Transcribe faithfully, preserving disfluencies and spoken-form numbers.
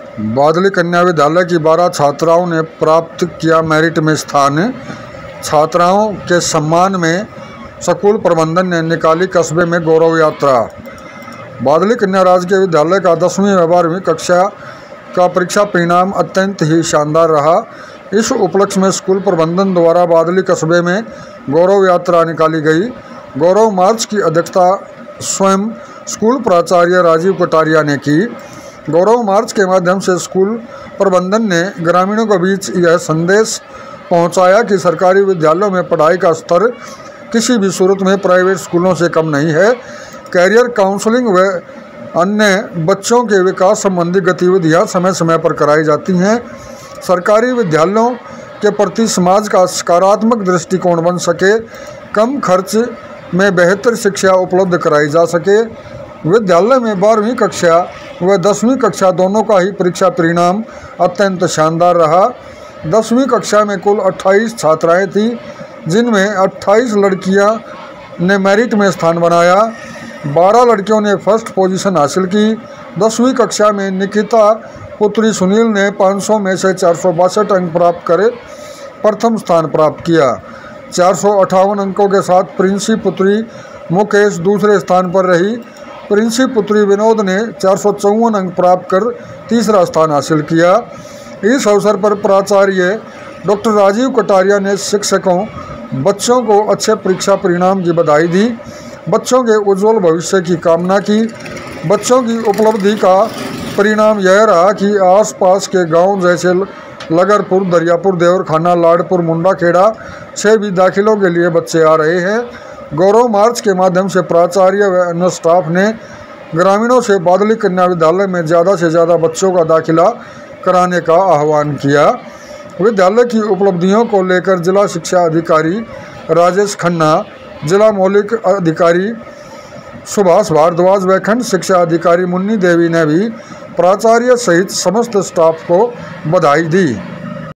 बादली कन्या विद्यालय की बारह छात्राओं ने प्राप्त किया मेरिट में स्थान। छात्राओं के सम्मान में स्कूल प्रबंधन ने निकाली कस्बे में गौरव यात्रा। बादली कन्या राजकीय विद्यालय का दसवीं व बारहवीं कक्षा का परीक्षा परिणाम अत्यंत ही शानदार रहा। इस उपलक्ष्य में स्कूल प्रबंधन द्वारा बादली कस्बे में गौरव यात्रा निकाली गई। गौरव मार्च की अध्यक्षता स्वयं स्कूल प्राचार्य राजीव कटारिया ने की। गौरव मार्च के माध्यम से स्कूल प्रबंधन ने ग्रामीणों के बीच यह संदेश पहुंचाया कि सरकारी विद्यालयों में पढ़ाई का स्तर किसी भी सूरत में प्राइवेट स्कूलों से कम नहीं है। कैरियर काउंसलिंग व अन्य बच्चों के विकास संबंधी गतिविधियां समय समय पर कराई जाती हैं। सरकारी विद्यालयों के प्रति समाज का सकारात्मक दृष्टिकोण बन सके, कम खर्च में बेहतर शिक्षा उपलब्ध कराई जा सके। विद्यालय में बारहवीं कक्षा व दसवीं कक्षा दोनों का ही परीक्षा परिणाम अत्यंत शानदार रहा। दसवीं कक्षा में कुल अट्ठाईस छात्राएं थीं, जिनमें अट्ठाईस लड़कियां ने मेरिट में स्थान बनाया। बारह लड़कियों ने फर्स्ट पोजीशन हासिल की। दसवीं कक्षा में निकिता पुत्री सुनील ने पाँच सौ में से चार सौ बासठ अंक प्राप्त कर प्रथम स्थान प्राप्त किया। चार सौ अट्ठावन अंकों के साथ प्रिंसी पुत्री मुकेश दूसरे स्थान पर रही। प्रिंसी पुत्री विनोद ने चार सौ चौवन अंक प्राप्त कर तीसरा स्थान हासिल किया। इस अवसर पर प्राचार्य डॉक्टर राजीव कटारिया ने शिक्षकों बच्चों को अच्छे परीक्षा परिणाम की बधाई दी, बच्चों के उज्जवल भविष्य की कामना की। बच्चों की उपलब्धि का परिणाम यह रहा कि आसपास के गांव जैसे लगरपुर, दरियापुर, देवरखाना, लाडपुर, मुंडाखेड़ा से भी दाखिलों के लिए बच्चे आ रहे हैं। गौरव मार्च के माध्यम से प्राचार्य व अन्य स्टाफ ने ग्रामीणों से बादली कन्या विद्यालय में ज़्यादा से ज़्यादा बच्चों का दाखिला कराने का आह्वान किया। विद्यालय की उपलब्धियों को लेकर जिला शिक्षा अधिकारी राजेश खन्ना, जिला मौलिक अधिकारी सुभाष भारद्वाज व खंड शिक्षा अधिकारी मुन्नी देवी ने भी प्राचार्य सहित समस्त स्टाफ को बधाई दी।